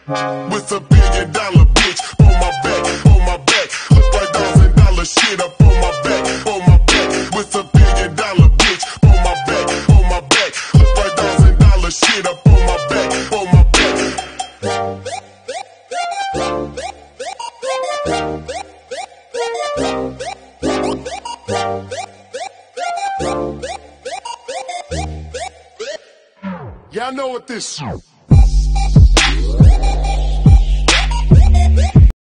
with a $1 billion bitch on my back, on my back. Look like $1,000 shit up on my back, on my back. With a $1 billion bitch on my back, on my back. Look like $1,000 shit up on my back, on my back. Y'all know what this is.